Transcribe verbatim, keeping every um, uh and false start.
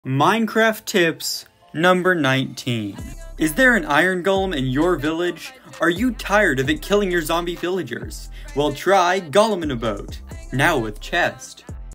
Minecraft tips number nineteen. Is there an iron golem in your village? Are you tired of it killing your zombie villagers? Well, try golem in a boat, now with chest.